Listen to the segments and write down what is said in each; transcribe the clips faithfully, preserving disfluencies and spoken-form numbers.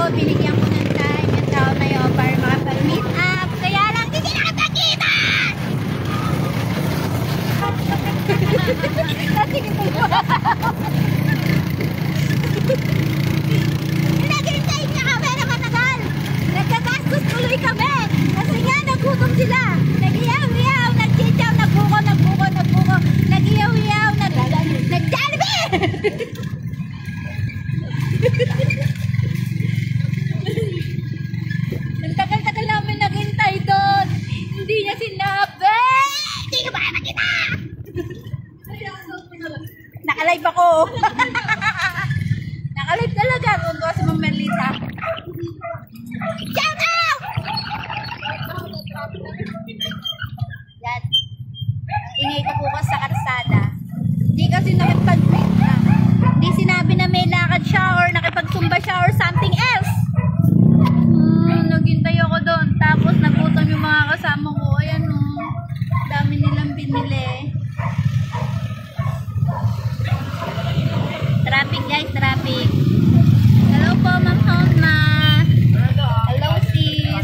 binigyan ko ng time yung tao na yun para makapag-meet up. Kaya lang, hindi na kita! Natingin mo ba? Naghintay niya kami na matagal. Nagkagastos tuloy kami. Kasi nga, nagutom sila. Nag-iyaw-iyaw, nag-chichaw, nagbuko, nagbuko, nagbuko, nag-iyaw-iyaw, nag-Jollibee! Ang tagal-tagal namin naghintay doon. Hindi niya sinabi. Hindi ka ba nakita? Nakalive ako. Nakalive talaga kung gawa si Ma'am Merlita. Shout out! Yan. Ang ingay ko bukas sa karsada. Hindi kasi nakipag-meet na. Hindi sinabi na may lakad siya or nakipagsumba siya or something else. Hmm, naghintay ako doon. Tapos nagutom yung mga kasama ko. Ayan o. Oh. Dami nilang binili. Traffic guys, traffic. Hello po, Ma'am Homa. Hello sis.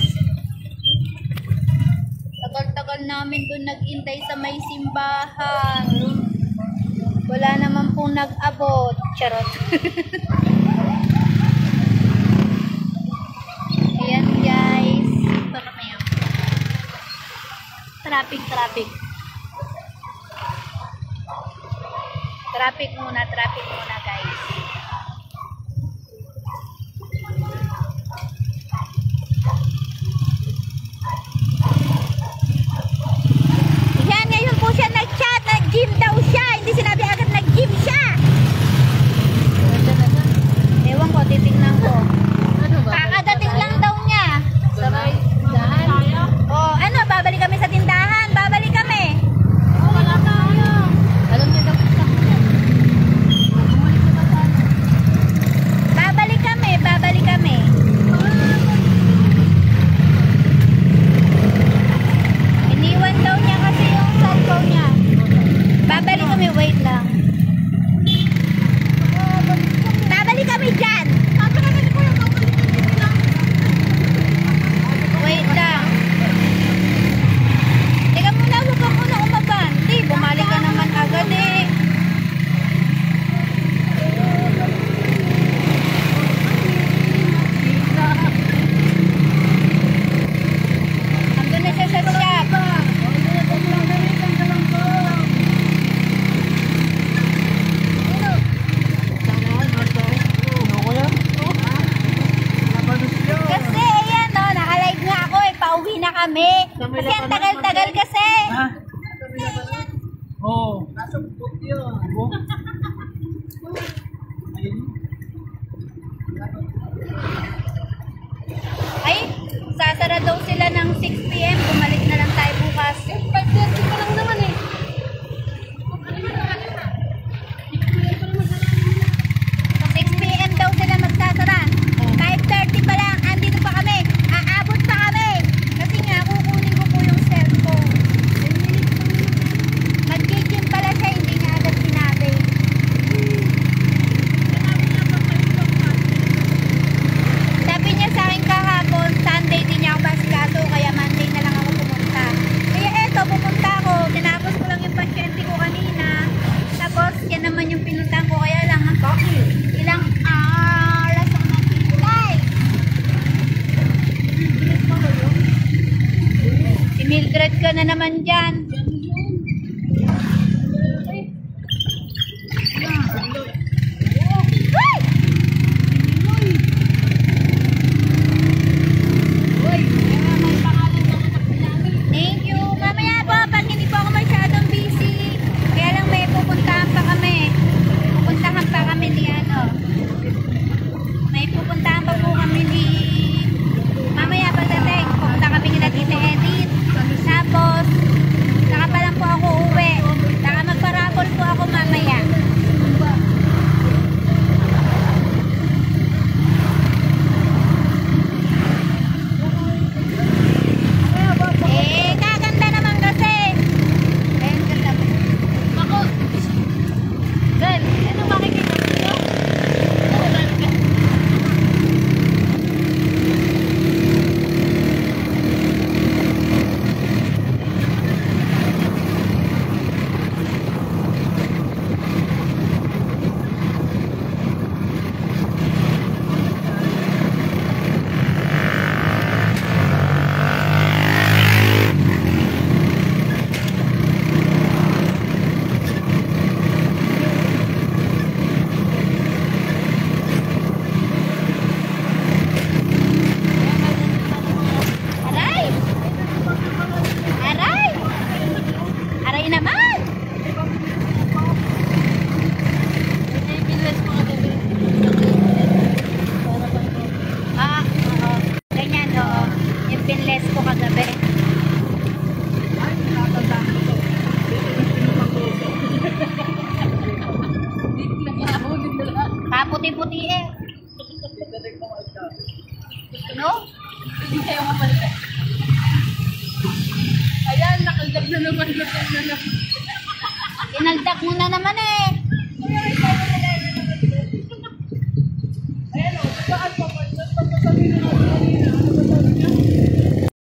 Tagal-tagal namin doon naghintay sa may simbahan. Wala naman pong nag-abot. Charot. Ayan guys. Traffic, traffic. Traffic muna, traffic muna guys. Yan, ngayon po siya nag-chat, nag-gym daw siya. Hindi sinabi agad nag-gym siya. Ewan ko, titignan ko. Kakadating lang daw niya. Sabay, tindahan. Oh, ano, babalik kami sa tindahan. Babalik kami. Oh, wala tayo. Alam niyo daw. Babalik kami, babalik kami. Iniwan daw niya kasi yung cellphone niya. Babalik kami, wait lang. Babalik kami dyan. Wait lang. Teka muna, huwag ka muna umaban. Hindi, bumalik ka naman agad eh. Andun na siya sa shop. Kasi ayan o, naka-live nga ako eh, pauwi na kami. Kasi ang tagal-tagal kasi. Ha? Oo. Nasa bukot yun. Ay, sasara daw sila ng six p m Bumalik na lang tayo bukas. five thirty pa lang naman eh. six p m daw sila magsasara. five thirty pa lang, andito pa kami. Aabot pa kami. Kasi nga, kukunin ko po yung cellphone. Mag-gym pala siya, hindi niya agad sinabi. Sabi niya sa akin kahapon, Sunday din niya ako basikaso, kaya Monday na lang ako pumunta. Kaya eto, pupunta ako. Tinapos ko lang yung pasyente ko kanina. Tapos, yan naman yung pinuntahan ko. Kaya lang, ilang oras ako naghintay. Si Mildred ka na naman dyan. Thank you. Mamaya po, pag hindi po ako masyadong busy. Kaya lang may pupuntahan pa kami. Pupuntahan pa kami ni ano. May pupuntahan pa po kami ni... Mamaya pagdating, pupunta kami nila Tita Edith. Tapos, No? Hindi kayo mapalitan. Ayan, nakaldag na naman. Na naman. Inagdak mo na naman eh.